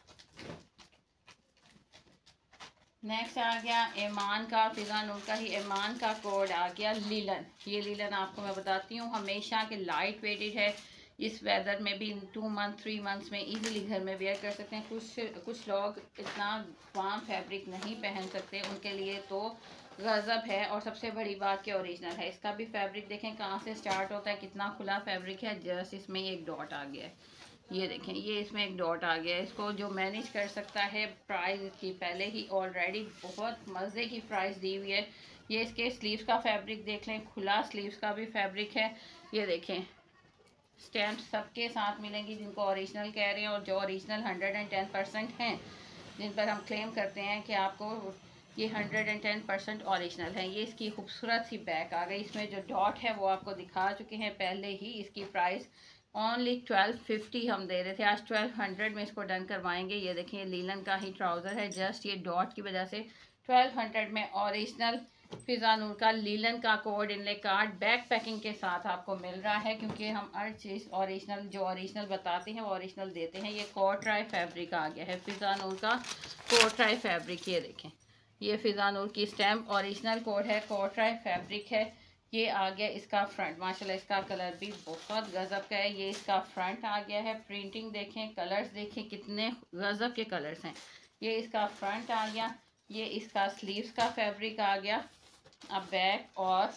नेक्स्ट आ गया ईमान का, पिज़्ज़ा नूर का ही ईमान का कोड आ गया लीलन। ये लीलन आपको मैं बताती हूँ हमेशा के लाइट वेटेड है, इस वेदर में भी टू मंथ थ्री मंथ्स में इजीली घर में वेयर कर सकते हैं। कुछ कुछ लोग इतना वार्म फैब्रिक नहीं पहन सकते, उनके लिए तो गज़ब है। और सबसे बड़ी बात कि ओरिजिनल है। इसका भी फैब्रिक देखें कहाँ से स्टार्ट होता है, कितना खुला फैब्रिक है। जस्ट इसमें एक डॉट आ गया है, ये देखें, ये इसमें एक डॉट आ गया है। इसको जो मैनेज कर सकता है, प्राइस इसकी पहले ही ऑलरेडी बहुत मज़े की प्राइस दी हुई है। ये इसके स्लीव्स का फैब्रिक देख लें, खुला स्लीव्स का भी फैब्रिक है। ये देखें, स्टैम्प सबके साथ मिलेंगी जिनको ओरिजिनल कह रहे हैं और जो original hundred and ten percent हैं, जिन पर हम क्लेम करते हैं कि आपको ये hundred and ten percent original है। ये इसकी खूबसूरत सी बैक आ गई, इसमें जो डॉट है वो आपको दिखा चुके हैं पहले ही। इसकी प्राइस ओनली ट्वेल्व फिफ्टी हम दे रहे थे, आज ट्वेल्व हंड्रेड में इसको डन करवाएंगे। ये देखिए लीलन का ही ट्राउज़र है, जस्ट ये डॉट की वजह से ट्वेल्व हंड्रेड में ओरिजिनल पिज़्ज़ा नूर का लीलन का code inlay card back packing के साथ आपको मिल रहा है, क्योंकि हम हर चीज़ ओरिजिनल जो ओरिजिनल बताते हैं वो ओरिजिनल देते हैं। ये कोट्राई फैब्रिक आ गया है पिज़्ज़ा नूर का, कोट्राई फैब्रिक। ये देखें, ये पिज़्ज़ा नूर की स्टैम्प ओरिजिनल कोड है, कोट्राई फैब्रिक है। ये आ गया इसका फ्रंट, माशाल्लाह इसका कलर भी बहुत गज़ब का है। ये इसका फ्रंट आ गया है, प्रिंटिंग देखें, कलर्स देखें कितने गज़ब के कलर्स हैं। ये इसका फ्रंट आ गया, ये इसका स्लीव्स का फैब्रिक आ गया। अब बैक और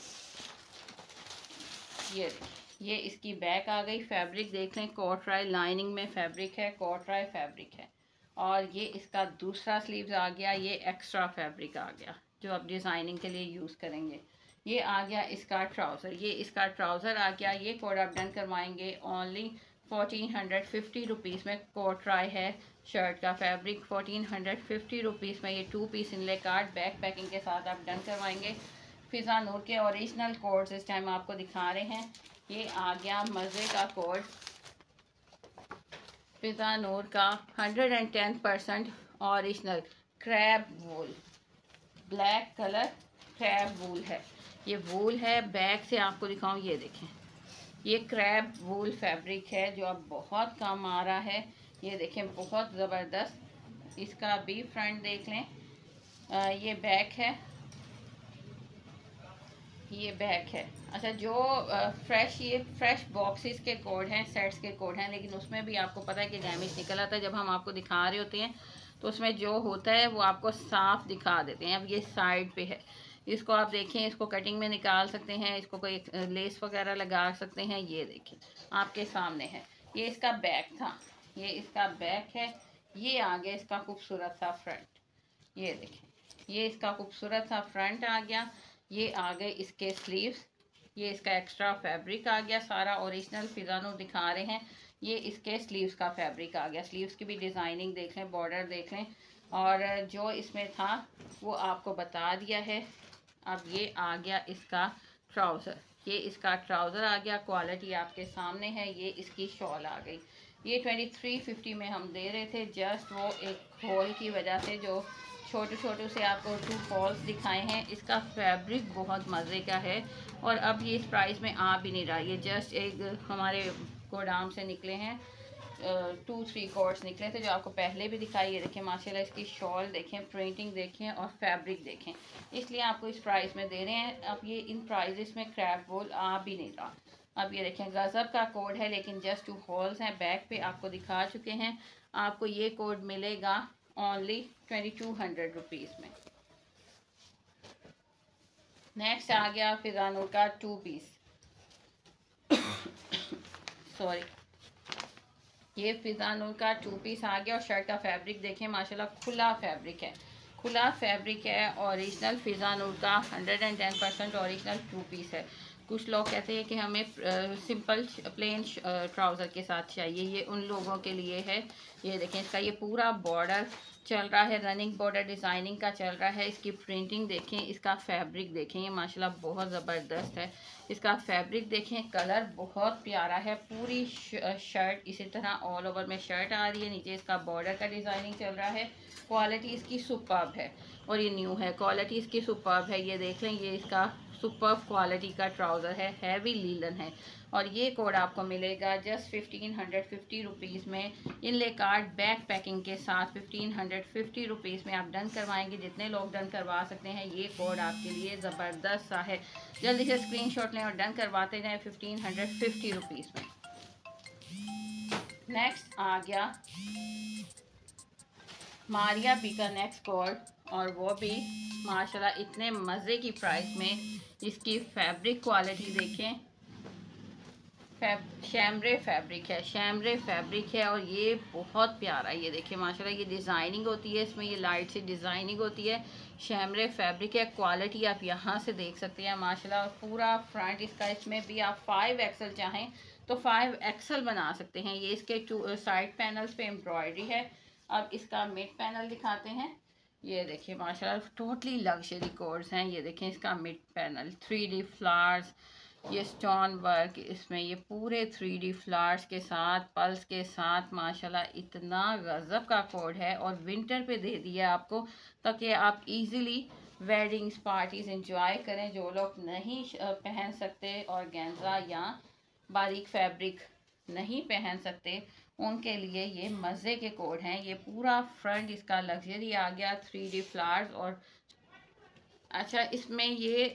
ये ये इसकी बैक आ गई। फैब्रिक देख लें, कोट्राई लाइनिंग में फैब्रिक है, कोट्राई फैब्रिक है। और ये इसका दूसरा स्लीव्स आ गया, ये एक्स्ट्रा फैब्रिक आ गया जो आप डिज़ाइनिंग के लिए यूज़ करेंगे। ये आ गया इसका ट्राउज़र, ये इसका ट्राउज़र आ गया। ये कोड आप डन करवाएंगे only fourteen hundred fifty rupees में। कोट्राई है शर्ट का fabric, fourteen hundred fifty rupees में। ये two piece inlay card back packing के साथ आप डन करवाएंगे। पिज़्ज़ा नूर के ओरिजिनल कोड्स इस टाइम आपको दिखा रहे हैं। ये आ गया मज़े का कोड पिज़्ज़ा नूर का hundred and ten percent original crab wool, black colour crab wool है। ये वूल है, बैक से आपको दिखाऊं, ये देखें, ये क्रैब वूल फैब्रिक है जो अब बहुत कम आ रहा है। ये देखें बहुत ज़बरदस्त। इसका भी फ्रंट देख लें, आ, ये बैक है, ये बैक है। अच्छा, जो फ्रेश ये फ्रेश बॉक्सेस के कोड हैं, सेट्स के कोड हैं, लेकिन उसमें भी आपको पता है कि डैमेज निकल आता है। जब हम आपको दिखा रहे होते हैं तो उसमें जो होता है वो आपको साफ दिखा देते हैं। अब ये साइड पे है, इसको आप देखें, इसको कटिंग में निकाल सकते हैं, इसको कोई लेस वगैरह लगा सकते हैं। ये देखें आपके सामने है, ये इसका बैक था, ये इसका बैक है। ये आ गया इसका खूबसूरत सा फ्रंट, ये देखें, ये इसका खूबसूरत सा फ्रंट आ गया। ये आ गए इसके स्लीव्स, ये इसका एक्स्ट्रा फैब्रिक आ गया, सारा ओरिजिनल फिजानो दिखा रहे हैं। ये इसके स्लीव्स का फैब्रिक आ गया, स्लीव्स की भी डिज़ाइनिंग देख लें, बॉर्डर देख लें, और जो इसमें था वो आपको बता दिया है। अब ये आ गया इसका ट्राउज़र, ये इसका ट्राउज़र आ गया, क्वालिटी आपके सामने है। ये इसकी शॉल आ गई, ये ट्वेंटी थ्री फिफ्टी में हम दे रहे थे, जस्ट वो एक होल की वजह से जो छोटे छोटे से आपको टू फॉल्स दिखाए हैं। इसका फैब्रिक बहुत मज़े का है और अब ये इस प्राइस में आ भी नहीं रहा। ये जस्ट एक हमारे गोदाम से निकले हैं, टू थ्री कोट्स निकले थे जो आपको पहले भी दिखाई। ये देखें माशाल्लाह, इसकी शॉल देखें, प्रिंटिंग देखें और फैब्रिक देखें, इसलिए आपको इस प्राइस में दे रहे हैं। अब ये इन प्राइजेस में क्रैप वूल आ भी नहीं रहा। अब ये देखें गज़ब का कोड है, लेकिन जस्ट टू हॉल्स हैं। बैक पे आपको दिखा चुके हैं। आपको ये कोड मिलेगा only twenty two hundred rupees में। नेक्स्ट आ गया फिजानो का टू पीस सॉरी ये फिजानो का टू पीस आ गया और शर्ट का फैब्रिक देखें माशाल्लाह, खुला फैब्रिक है, खुला फैब्रिक है, ओरिजिनल फिजानो का hundred and ten percent original two piece है। कुछ लोग कहते हैं कि हमें सिंपल प्लेन ट्राउज़र के साथ चाहिए, ये उन लोगों के लिए है। ये देखें इसका ये पूरा बॉर्डर चल रहा है, रनिंग बॉर्डर डिज़ाइनिंग का चल रहा है। इसकी प्रिंटिंग देखें, इसका फैब्रिक देखें, ये माशाल्लाह बहुत ज़बरदस्त है। इसका फैब्रिक देखें, कलर बहुत प्यारा है। पूरी शर्ट इसी तरह ऑल ओवर में शर्ट आ रही है, नीचे इसका बॉर्डर का डिज़ाइनिंग चल रहा है। क्वालिटी इसकी सुपर्ब है और ये न्यू है, क्वालिटी इसकी सुपर्ब है। ये देख लें, ये इसका सुपर्ब क्वालिटी का ट्राउज़र है, हैवी लीलन है। और ये कोड आपको मिलेगा just fifteen hundred fifty rupees में, इनले कार्ड बैक पैकिंग के साथ फिफ्टीन हंड्रेड फिफ्टी रुपीज़ में आप डन करवाएंगे। जितने लोग डन करवा सकते हैं, ये कोड आपके लिए ज़बरदस्त सा है। जल्दी से स्क्रीनशॉट लें और डन करवाते जाएँ फिफ्टीन हंड्रेड फिफ्टी रुपीज़ में। नेक्स्ट आ गया मारिया बी का नेक्स्ट कोड, और वो भी माशाल्लाह इतने मज़े की प्राइस में। इसकी फैब्रिक क्वालिटी देखें, फैब शैमरे फैब्रिक है, शैमरे फैब्रिक है और ये बहुत प्यारा है। ये देखिए माशाल्लाह, ये डिज़ाइनिंग होती है इसमें, ये लाइट सी डिज़ाइनिंग होती है। शैमरे फैब्रिक है, क्वालिटी आप यहाँ से देख सकते हैं माशाल्लाह। पूरा फ्रंट इसका, इसमें भी आप फाइव एक्सल चाहें तो फाइव एक्सल बना सकते हैं। ये इसके टू साइड पैनल्स पे एम्ब्रॉयडरी है। अब इसका मिड पैनल दिखाते हैं। ये देखिए माशाल्लाह टोटली लग्जरी कोड्स हैं। ये देखें इसका mid panel, three D flowers, ये स्टोन वर्क, इसमें ये पूरे थ्री डी फ्लावर्स के साथ, पल्स के साथ माशाल्लाह इतना गज़ब का कोड है। और विंटर पे दे दिया आपको ताकि आप इजीली वेडिंग्स पार्टीज़ एंजॉय करें। जो लोग नहीं पहन सकते और गेंजा या बारीक फैब्रिक नहीं पहन सकते, उनके लिए ये मज़े के कोड हैं। ये पूरा फ्रंट इसका लग्जरी आ गया, थ्री डी फ्लावर्स। और अच्छा, इसमें ये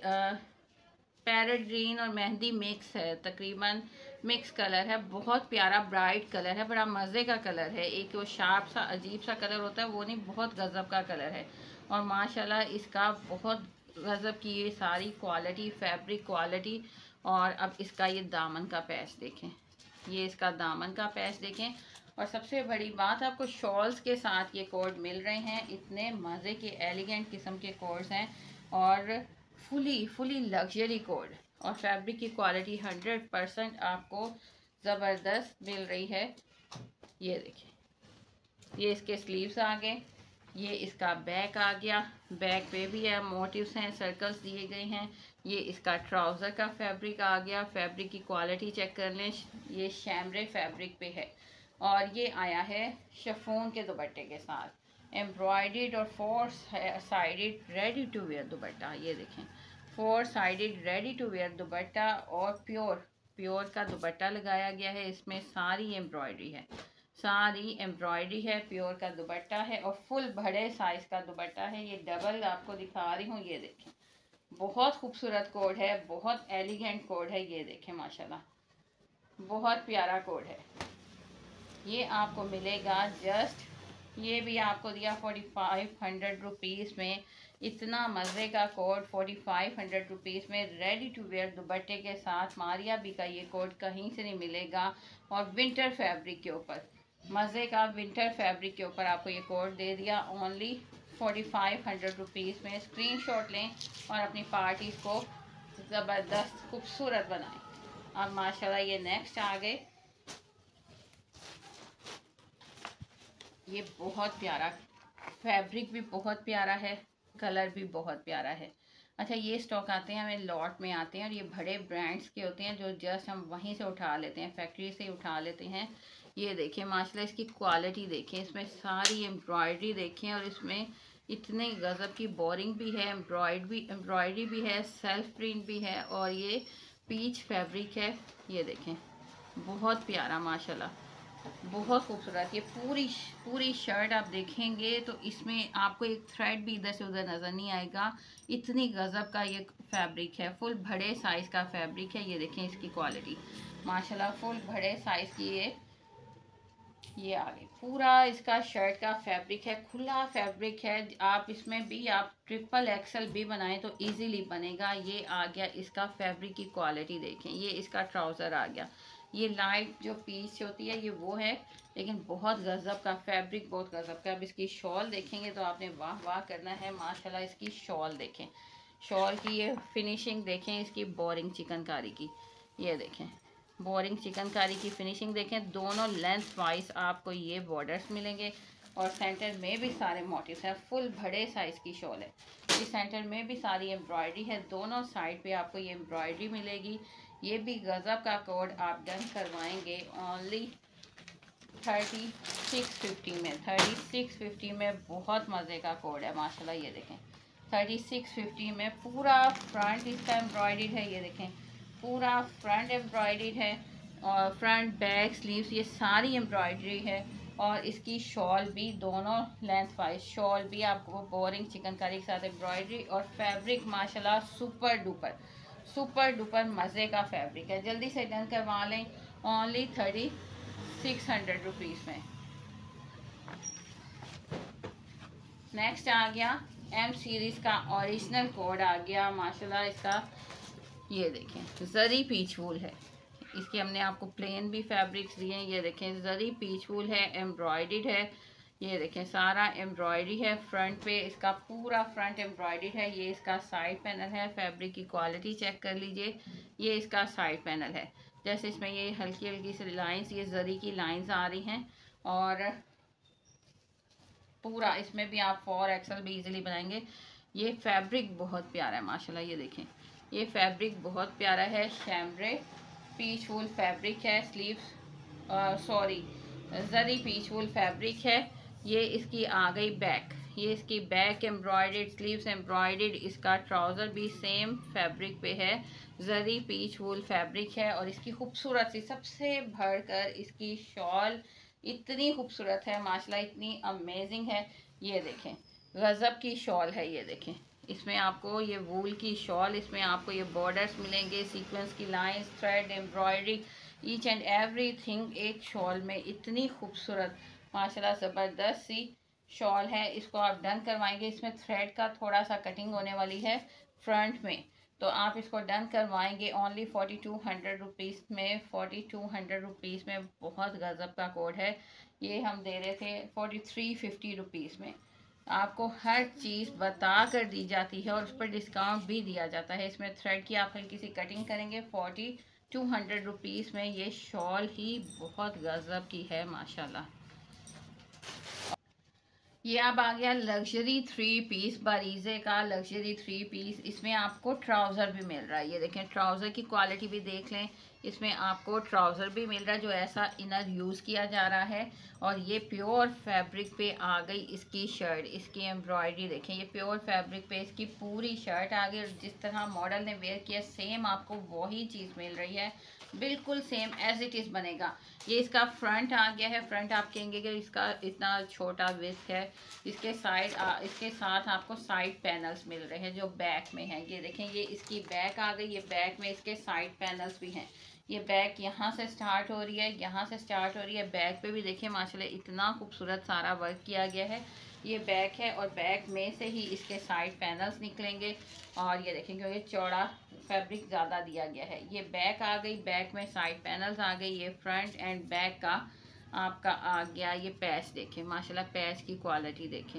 पैरेट ग्रीन और मेहंदी मिक्स है, तकरीबन मिक्स कलर है, बहुत प्यारा ब्राइट कलर है, बड़ा मज़े का कलर है। एक वो शार्प सा अजीब सा कलर होता है वो नहीं, बहुत गज़ब का कलर है। और माशाल्लाह इसका बहुत गज़ब की ये सारी क्वालिटी, फैब्रिक क्वालिटी। और अब इसका ये दामन का पैच देखें, ये इसका दामन का पैच देखें। और सबसे बड़ी बात, आपको शॉल्स के साथ ये कोड मिल रहे हैं। इतने मज़े के एलिगेंट किस्म के कोड्स हैं और फुली फुली लग्जरी कोड। और फैब्रिक की क्वालिटी हंड्रेड परसेंट आपको ज़बरदस्त मिल रही है। ये देखिए, ये इसके स्लीव्स आ गए, ये इसका बैक आ गया, बैक पे भी है, मोटिव्स हैं, सर्कल्स दिए गए हैं। ये इसका ट्राउज़र का फैब्रिक आ गया, फैब्रिक की क्वालिटी चेक कर लें, ये शैमरे फैब्रिक पे है। और ये आया है शिफॉन के दुपट्टे के साथ, एम्ब्रॉयडर्ड और four sided ready to wear dupatta. ये देखें, four sided ready to wear dupatta और प्योर प्योर का दुपट्टा लगाया गया है। इसमें सारी एम्ब्रॉयडरी है, सारी एम्ब्रॉयडरी है, प्योर का दुपट्टा है और फुल बड़े साइज़ का दुपट्टा है। ये डबल आपको दिखा रही हूँ, ये देखें बहुत खूबसूरत कोड है, बहुत एलिगेंट कोड है। ये देखें माशाल्लाह, बहुत प्यारा कोड है। ये आपको मिलेगा जस्ट, ये भी आपको दिया फोर्टी फाइव हंड्रेड रुपीज़ में। इतना मज़े का code forty five hundred rupees में रेडी टू वेयर दुपट्टे के साथ। मारिया बी का ये कोड कहीं से नहीं मिलेगा, और विंटर फैब्रिक के ऊपर, मज़े का विंटर फैब्रिक के ऊपर आपको ये कोड दे दिया only forty five hundred rupees में। स्क्रीनशॉट लें और अपनी पार्टीज़ को ज़बरदस्त खूबसूरत बनाएं। अब माशाल्लाह ये नेक्स्ट आ गए, ये बहुत प्यारा फैब्रिक भी बहुत प्यारा है, कलर भी बहुत प्यारा है। अच्छा, ये स्टॉक आते हैं हमें लॉट में आते हैं, और ये बड़े ब्रांड्स के होते हैं जो जस्ट हम वहीं से उठा लेते हैं, फैक्ट्री से उठा लेते हैं। ये देखें माशाल्लाह, इसकी क्वालिटी देखें, इसमें सारी एम्ब्रॉयडरी देखें, और इसमें इतने गज़ब की बोरिंग भी है, एम्ब्रॉयड भी एम्ब्रॉयडरी भी है, सेल्फ प्रिंट भी है, और ये पीच फैब्रिक है। ये देखें बहुत प्यारा माशाल्लाह, बहुत खूबसूरत। ये पूरी पूरी शर्ट आप देखेंगे तो इसमें आपको एक थ्रेड भी इधर से उधर नज़र नहीं आएगा, इतनी गज़ब का ये फैब्रिक है। फुल बड़े साइज़ का फैब्रिक है। ये देखें इसकी क्वालिटी माशाल्लाह, फुल बड़े साइज़ की ये ये आ गई। पूरा इसका शर्ट का फैब्रिक है, खुला फैब्रिक है। आप इसमें भी आप ट्रिपल एक्सल भी बनाएं तो इजीली बनेगा। ये आ गया इसका फैब्रिक की क्वालिटी देखें। ये इसका ट्राउज़र आ गया, ये लाइट जो पीस होती है ये वो है, लेकिन बहुत गज़ब का फैब्रिक, बहुत गज़ब का। अब इसकी शॉल देखेंगे तो आपने वाह वाह करना है माशाल्लाह। इसकी शॉल देखें, शॉल की ये फिनिशिंग देखें, इसकी बोरिंग चिकनकारी की, ये देखें बोरिंग चिकनकारी की फिनिशिंग देखें। दोनों लेंथ वाइज आपको ये बॉर्डर्स मिलेंगे, और सेंटर में भी सारे मोटिव्स हैं। फुल बड़े साइज़ की शॉल है, इस सेंटर में भी सारी एम्ब्रॉयडरी है, दोनों साइड पे आपको ये एम्ब्रॉयडरी मिलेगी। ये भी गज़ब का कोड आप डन करवाएंगे ओनली थर्टी सिक्स फिफ्टी में। थर्टी सिक्स फिफ्टी में बहुत मज़े का कोड है माशाल्लाह। ये देखें थर्टी सिक्स फिफ्टी में पूरा फ्रंट इसका एम्ब्रॉयडर्ड है। ये देखें पूरा फ्रंट एम्ब्रॉयडर्ड है, और फ्रंट बैक स्लीव्स ये सारी एम्ब्रॉयडरी है। और इसकी शॉल भी दोनों लेंथ वाइज, शॉल भी आपको बोरिंग चिकनकारी के साथ एम्ब्रॉयडरी, और फैब्रिक माशाल्लाह सुपर डुपर सुपर डुपर मज़े का फैब्रिक है। जल्दी से डन करवा लें only thirty six hundred rupees में। नेक्स्ट आ गया एम सीरीज़ का ओरिजिनल कोड आ गया माशाल्लाह। इसका ये देखें जरी पीच वूल है, इसके हमने आपको प्लेन भी फैब्रिक्स दिए हैं। ये देखें जरी पीच वूल है, एम्ब्रॉयडर्ड है। ये देखें सारा एम्ब्रॉयडरी है फ्रंट पे, इसका पूरा फ्रंट एम्ब्रॉयडर्ड है। ये इसका साइड पैनल है, फैब्रिक की क्वालिटी चेक कर लीजिए। ये इसका साइड पैनल है, जैसे इसमें ये हल्की हल्की सी लाइंस, ये जरी की लाइंस आ रही हैं। और पूरा इसमें भी आप फोर एक्सल भी इजीली बनाएंगे। ये फैब्रिक बहुत प्यारा है माशाल्लाह। ये देखें ये फैब्रिक बहुत प्यारा है, शैम्ब्रे पीच वूल फैब्रिक है। स्लीव्स सॉरी जरी पीच वूल फैब्रिक है। ये इसकी आ गई बैक, ये इसकी बैक एम्ब्रॉयडर्ड, स्लीव्स एम्ब्रॉयडर्ड। इसका ट्राउज़र भी सेम फैब्रिक पे है, जरी पीच वूल फैब्रिक है। और इसकी खूबसूरत सी सबसे बढ़कर इसकी शॉल इतनी खूबसूरत है माशाल्लाह, इतनी अमेजिंग है। ये देखें गज़ब की शॉल है। ये देखें इसमें आपको ये वूल की शॉल, इसमें आपको ये बॉर्डर्स मिलेंगे, सीक्वेंस की lines, thread embroidery, each and everything एक शॉल में। इतनी खूबसूरत माशाल्लाह ज़बरदस्त सी शॉल है। इसको आप डन करवाएंगे, इसमें थ्रेड का थोड़ा सा कटिंग होने वाली है फ्रंट में, तो आप इसको डन करवाएंगे only forty two hundred rupees में। फोर्टी टू हंड्रेड रुपीज़ में बहुत गज़ब का कोड है। ये हम दे रहे थे फोर्टी थ्री फिफ्टी रुपीज़ में। आपको हर चीज़ बता कर दी जाती है और उस पर डिस्काउंट भी दिया जाता है। इसमें थ्रेड की आप हल्की सी कटिंग करेंगे, फोर्टी टू हंड्रेड रुपीज़ में। ये शॉल ही बहुत गज़ब की है माशाल्लाह। ये अब आ गया लग्जरी थ्री पीस, बारीज़े का लग्जरी थ्री पीस। इसमें आपको ट्राउज़र भी मिल रहा है। ये देखें ट्राउज़र की क्वालिटी भी देख लें, इसमें आपको ट्राउज़र भी मिल रहा है जो ऐसा इनर यूज़ किया जा रहा है। और ये प्योर फैब्रिक पे आ गई इसकी शर्ट, इसकी एम्ब्रॉयडरी देखें, ये प्योर फैब्रिक पे इसकी पूरी शर्ट आ गई। और जिस तरह मॉडल ने वेयर किया सेम आपको वही चीज़ मिल रही है, बिल्कुल सेम एज इट इज़ बनेगा। ये इसका फ्रंट आ गया है। फ्रंट आप कहेंगे कि इसका इतना छोटा विड्थ है। इसके साइड इसके साथ आपको साइड पैनल्स मिल रहे हैं जो बैक में हैं। ये देखें, ये इसकी बैक आ गई। ये बैक में इसके साइड पैनल्स भी हैं। ये बैक यहाँ से स्टार्ट हो रही है, यहाँ से स्टार्ट हो रही है। बैक पे भी देखिए माशाल्लाह इतना खूबसूरत सारा वर्क किया गया है। ये बैक है और बैक में से ही इसके साइड पैनल्स निकलेंगे। और ये देखें क्योंकि चौड़ा फैब्रिक ज़्यादा दिया गया है। ये बैक आ गई, बैक में साइड पैनल्स आ गई। ये फ्रंट एंड बैक का आपका आ गया। ये पैच देखें माशाल्लाह, पैच की क्वालिटी देखें,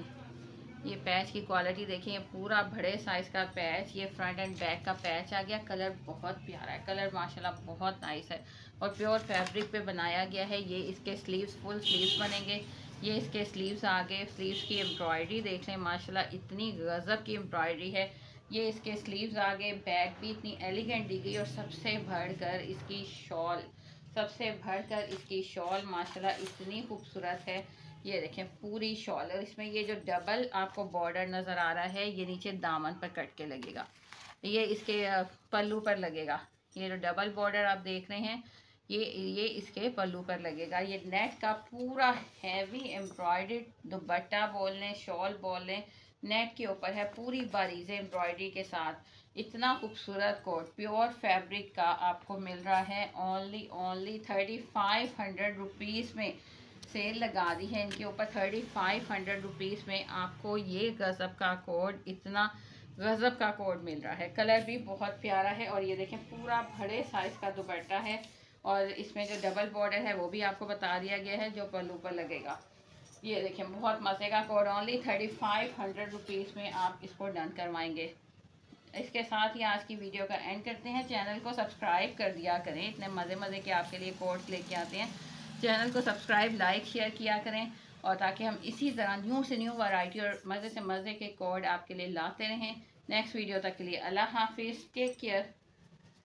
ये पैच की क्वालिटी देखें, ये पूरा बड़े साइज़ का पैच। ये फ्रंट एंड बैक का पैच आ गया। कलर बहुत प्यारा है, कलर माशाल्लाह बहुत नाइस है और प्योर फैब्रिक पे बनाया गया है। ये इसके स्लीव्स फुल स्लीव्स बनेंगे। ये इसके स्लीव्स आ गए। स्लीव्स की एम्ब्रॉयडरी देख लें माशाल्लाह इतनी गज़ब की एम्ब्रॉयडरी है। ये इसके स्लीव्स आ गए। बैक भी इतनी एलिगेंट दी गई और सबसे बढ़कर इसकी शॉल, सबसे बढ़कर इसकी शॉल माशाल्लाह इतनी खूबसूरत है। ये देखें पूरी शॉल, और इसमें ये जो डबल आपको बॉर्डर नज़र आ रहा है ये नीचे दामन पर कट के लगेगा, ये इसके पल्लू पर लगेगा। ये जो डबल बॉर्डर आप देख रहे हैं ये ये इसके पल्लू पर लगेगा। ये नेट का पूरा हैवी एम्ब्रॉयडर्ड दुपट्टा बोल लें, शॉल बोल लें, नेट के ऊपर है पूरी बारीज़ एम्ब्रॉयडरी के साथ। इतना खूबसूरत कोट प्योर फैब्रिक का आपको मिल रहा है only only thirty five hundred rupees में। सेल लगा दी है इनके ऊपर। थर्टी फाइव हंड्रेड रुपीज़ में आपको ये गज़ब का कोड, इतना गज़ब का कोड मिल रहा है। कलर भी बहुत प्यारा है और ये देखें पूरा बड़े साइज़ का दुपट्टा है और इसमें जो डबल बॉर्डर है वो भी आपको बता दिया गया है जो पल्लू पर लगेगा। ये देखें बहुत मज़े का code, only thirty five hundred rupees में आप इसको डन करवाएंगे। इसके साथ ही आज की वीडियो का एंड करते हैं। चैनल को सब्सक्राइब कर दिया करें, इतने मज़े मज़े के आपके लिए कोड्स लेके आते हैं। चैनल को सब्सक्राइब लाइक शेयर किया करें और ताकि हम इसी तरह न्यू से न्यू वैरायटी और मज़े से मज़े के कोड आपके लिए लाते रहें। नेक्स्ट वीडियो तक के लिए अल्लाह हाफिज़, टेक केयर।